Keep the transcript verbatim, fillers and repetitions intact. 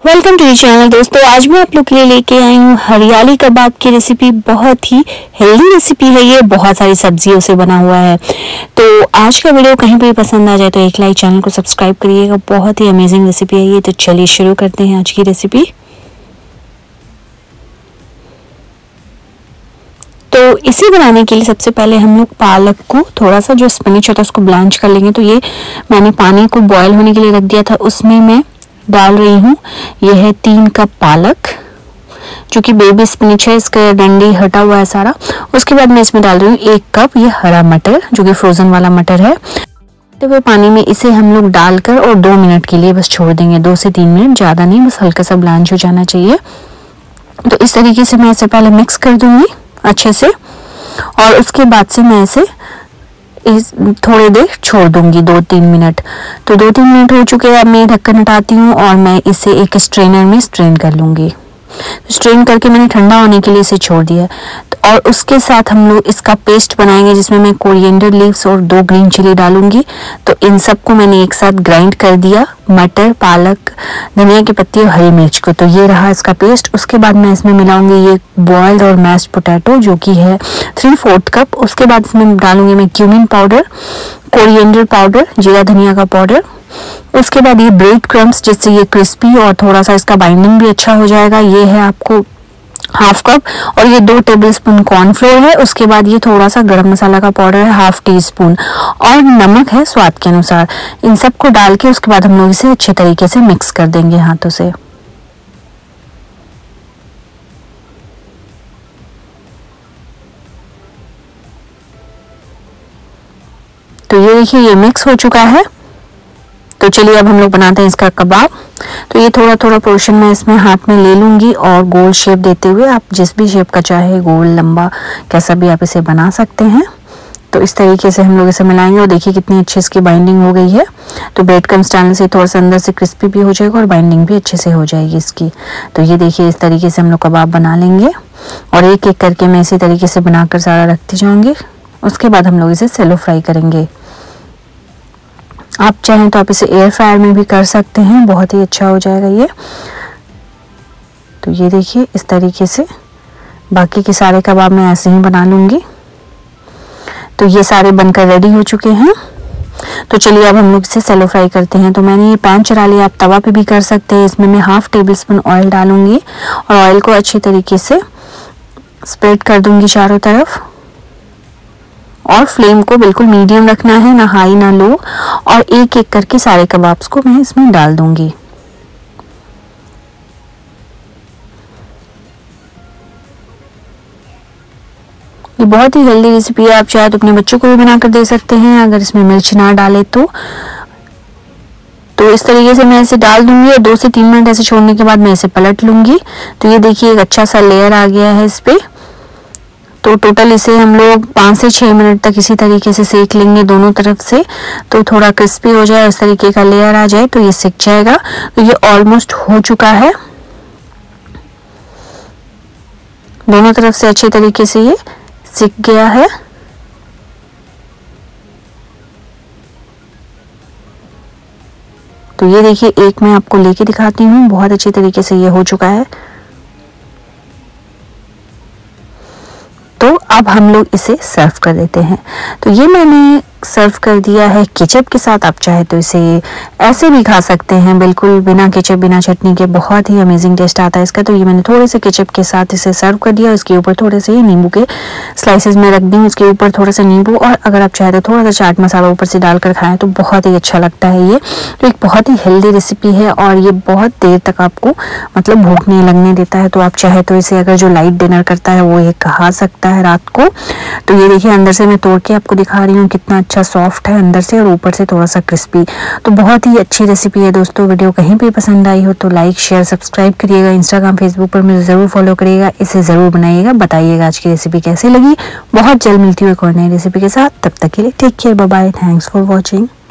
Welcome to the channel दोस्तों। आज मैं आप लोग के लिए लेके आई हूँ हरियाली कबाब की रेसिपी। बहुत ही हेल्दी रेसिपी है ये, बहुत सारी सब्जियों से बना हुआ है। तो आज का वीडियो कहीं भी पसंद आ जाए तो एक लाइक, चैनल को सब्सक्राइब करिएगा। बहुत ही अमेजिंग रेसिपी है ये। तो चलिए शुरू करते हैं आज की रेसिपी। तो इसे बनाने के लिए सबसे पहले हम लोग पालक को थोड़ा सा जो स्पिनच होता है उसको ब्लांच कर लेंगे। तो ये मैंने पानी को बॉयल होने के लिए रख दिया था, उसमें मैं डाल रही हूँ ये है तीन कप पालक, जो कि बेबी स्पिनच है, इसका डंडी हटा हुआ है सारा। उसके बाद मैं इसमें डाल रही हूँ एक कप ये हरा मटर, जो कि फ्रोजन वाला मटर है। तो वो पानी में इसे हम लोग डालकर और दो मिनट के लिए बस छोड़ देंगे, दो से तीन मिनट, ज़्यादा नहीं, बस हल्का सा ब्लांच हो जाना चाहिए। तो इस तरीके से मैं इसे पहले मिक्स कर दूंगी अच्छे से, और उसके बाद से मैं इसे इस थोड़ी देर छोड़ दूंगी, दो तीन मिनट। तो दो तीन मिनट हो चुके हैं, अब मैं ढक्कन हटाती हूँ और मैं इसे एक स्ट्रेनर में स्ट्रेन कर लूंगी। स्ट्रेन करके मैंने ठंडा होने के लिए इसे छोड़ दिया। तो और उसके साथ हम लोग इसका पेस्ट बनाएंगे, जिसमें मैं कोरिएंडर लीव्स और दो ग्रीन चिली डालूंगी। तो इन सबको मैंने एक साथ ग्राइंड कर दिया, मटर, पालक, धनिया की पत्ती और हरी मिर्च को। तो ये रहा इसका पेस्ट। उसके बाद मैं इसमें मिलाऊंगी ये बॉइल्ड और मैश्ड पोटैटो, जो कि है थ्री फोर्थ कप। उसके बाद इसमें डालूंगी मैं क्यूमिन पाउडर, कोरिएंडर पाउडर, जीरा धनिया का पाउडर। उसके बाद ये ब्रेड क्रम्स, जिससे ये क्रिस्पी और थोड़ा सा इसका बाइंडिंग भी अच्छा हो जाएगा, ये है आपको हाफ कप। और ये दो टेबलस्पून कॉर्नफ्लोर है। उसके बाद ये थोड़ा सा गरम मसाला का पाउडर है, हाफ टी स्पून, और नमक है स्वाद के अनुसार। इन सबको डाल के उसके बाद हम लोग इसे अच्छे तरीके से मिक्स कर देंगे हाथों से। तो ये देखिए ये मिक्स हो चुका है। तो चलिए अब हम लोग बनाते हैं इसका कबाब। तो ये थोड़ा थोड़ा पोर्शन मैं इसमें हाथ में ले लूंगी और गोल शेप देते हुए, आप जिस भी शेप का चाहे, गोल, लंबा, कैसा भी आप इसे बना सकते हैं। तो इस तरीके से हम लोग इसे मिलाएंगे और देखिए कितनी अच्छी इसकी बाइंडिंग हो गई है। तो ब्रेड क्रम्स डालने से थोड़ा सा अंदर से क्रिस्पी भी हो जाएगा और बाइंडिंग भी अच्छे से हो जाएगी इसकी। तो ये देखिए इस तरीके से हम लोग कबाब बना लेंगे और एक एक करके मैं इसी तरीके से बनाकर सारा रखती जाऊंगी। उसके बाद हम लोग इसे सेलो फ्राई करेंगे। आप चाहें तो आप इसे एयर फ्रायर में भी कर सकते हैं, बहुत ही अच्छा हो जाएगा ये। तो ये देखिए इस तरीके से बाकी के सारे कबाब मैं ऐसे ही बना लूंगी। तो ये सारे बनकर रेडी हो चुके हैं। तो चलिए अब हम लोग इसे सेलो फ्राई करते हैं। तो मैंने ये पैन चढ़ा लिया, आप तवा पे भी कर सकते हैं। इसमें मैं हाफ टेबल स्पून ऑयल डालूंगी और ऑयल को अच्छी तरीके से स्प्रेड कर दूंगी चारों तरफ। और फ्लेम को बिल्कुल मीडियम रखना है, ना हाई ना लो। और एक एक करके सारे कबाब्स को मैं इसमें डाल दूंगी। ये बहुत ही हेल्दी रेसिपी है, आप चाहे तो अपने बच्चों को भी बनाकर दे सकते हैं अगर इसमें मिर्च ना डाले तो। तो इस तरीके से मैं इसे डाल दूंगी और दो से तीन मिनट ऐसे छोड़ने के बाद मैं इसे पलट लूंगी। तो ये देखिए एक अच्छा सा लेयर आ गया है इस पे। तो टोटल इसे हम लोग पाँच से छः मिनट तक इसी तरीके से सेक लेंगे दोनों तरफ से। तो थोड़ा क्रिस्पी हो जाए, इस तरीके का लेयर आ जाए तो ये सिक जाएगा। तो ये ऑलमोस्ट हो चुका है, दोनों तरफ से अच्छे तरीके से ये सिक गया है। तो ये देखिए एक मैं आपको लेके दिखाती हूँ, बहुत अच्छी तरीके से ये हो चुका है। तो अब हम लोग इसे सर्व कर देते हैं। तो ये मैंने सर्व कर दिया है केचप के साथ। आप चाहे तो इसे ऐसे भी खा सकते हैं, बिल्कुल बिना केचप, बिना चटनी के, बहुत ही अमेजिंग टेस्ट आता है इसका। तो ये मैंने थोड़े से केचप के साथ इसे सर्व कर दिया। इसके ऊपर थोड़े से नींबू के स्लाइसेस में रख दी, उसके ऊपर थोड़ा सा नींबू, और अगर आप चाहे तो थोड़ा सा चाट मसाला ऊपर से डालकर खाएं तो बहुत ही अच्छा लगता है ये। तो एक बहुत ही हेल्दी रेसिपी है और ये बहुत देर तक आपको मतलब भूख नहीं लगने देता है। तो आप चाहे तो इसे अगर जो लाइट डिनर करता है वो ये खा सकता है रात को। तो ये देखिए अंदर से मैं तोड़ के आपको दिखा रही हूँ, कितना अच्छा सॉफ्ट है अंदर से और ऊपर से थोड़ा सा क्रिस्पी। तो बहुत ही अच्छी रेसिपी है दोस्तों। वीडियो कहीं भी पसंद आई हो तो लाइक, शेयर, सब्सक्राइब करिएगा। इंस्टाग्राम, फेसबुक पर मुझे ज़रूर फॉलो करिएगा। इसे ज़रूर बनाइएगा, बताइएगा आज की रेसिपी कैसी लगी। बहुत जल्द मिलती हूँ एक और नई रेसिपी के साथ। तब तक के लिए take care, bye bye, thanks for watching.